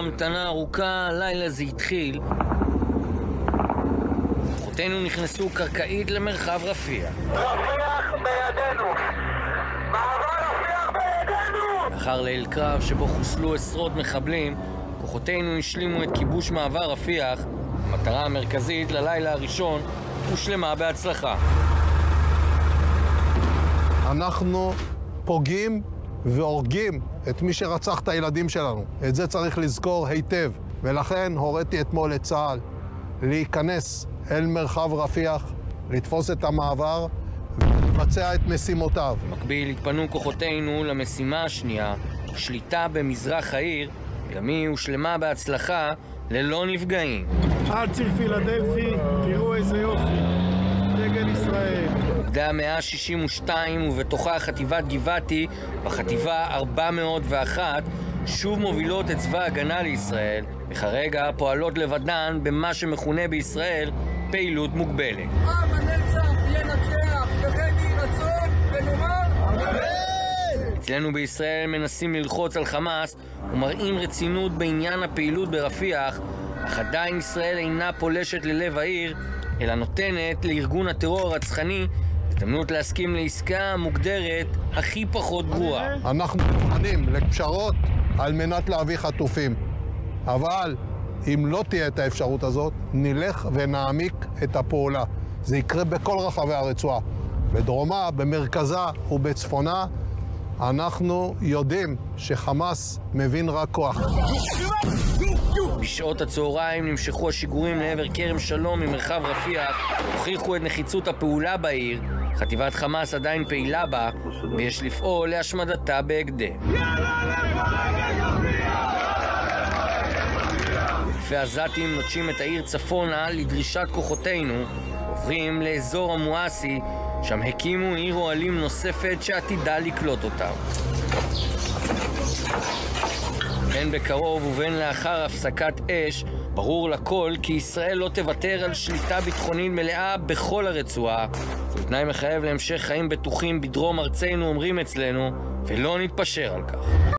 המתנה ארוכה, לילה זה התחיל. כוחותינו נכנסו קרקעית למרחב רפיח. רפיח בידינו! מעבר רפיח בידינו! לאחר ליל קרב שבו חוסלו עשרות מחבלים, כוחותינו השלימו את כיבוש מעבר רפיח. המטרה המרכזית ללילה הראשון הושלמה בהצלחה. אנחנו פוגעים והורגים את מי שרצח את הילדים שלנו. את זה צריך לזכור היטב. ולכן הוריתי אתמול לצה"ל להיכנס אל מרחב רפיח, לתפוס את המעבר ולבצע את משימותיו. במקביל התפנו כוחותינו למשימה השנייה, שליטה במזרח העיר, גם היא הושלמה בהצלחה ללא נפגעים. על ציר פילדלפי, תראו איזה יופי, דגל ישראל. אוגדה 162 ובתוכה חטיבת גבעתי בחטיבה 401 שוב מובילות את צבא ההגנה לישראל, וכרגע פועלות לבדן במה שמכונה בישראל פעילות מוגבלת. עם הנצח ינצח, וכן יהי רצון ונאמר אמן! אצלנו בישראל מנסים ללחוץ על חמאס ומראים רצינות בעניין הפעילות ברפיח, אך עדיין ישראל אינה פולשת ללב העיר, אלא נותנת לארגון הטרור הרצחני הזדמנות להסכים לעסקה מוגדרת הכי פחות גרועה. אנחנו מוכנים לפשרות על מנת להביא חטופים. אבל אם לא תהיה את האפשרות הזאת, נלך ונעמיק את הפעולה. זה יקרה בכל רחבי הרצועה. בדרומה, במרכזה ובצפונה, אנחנו יודעים שחמאס מבין רק כוח. בשעות הצהריים נמשכו השיגורים לעבר כרם שלום ממרחב רפיח, הוכיחו את נחיצות הפעולה בעיר. חטיבת חמאס עדיין פעילה בה, ויש לפעול להשמדתה בהקדם. אלפי עזתים נוטשים את העיר צפונה לדרישת כוחותינו, עוברים לאזור המואסי, שם הקימו עיר אוהלים נוספת שעתידה לקלוט אותם. בין בקרוב ובין לאחר הפסקת אש, ברור לכל כי ישראל לא תוותר על שליטה ביטחונית מלאה בכל הרצועה. זהו תנאי מחייב להמשך חיים בטוחים בדרום ארצנו, אומרים אצלנו, ולא נתפשר על כך.